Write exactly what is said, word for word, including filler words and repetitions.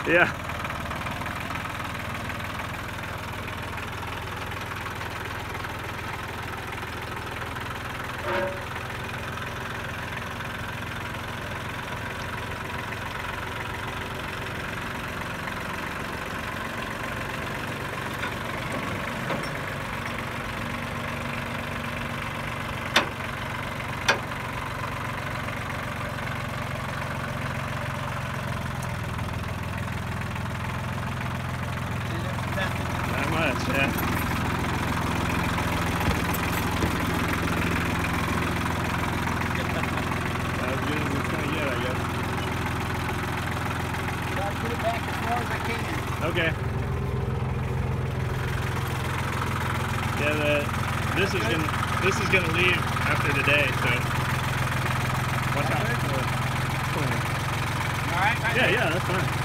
Yeah. Not much, yeah. As good as it's gonna get, I guess. I'll put it back as far as I can. Okay. Yeah, the this is gonna this is gonna leave after today, so watch out for the corner. All right. Yeah, yeah, that's fine.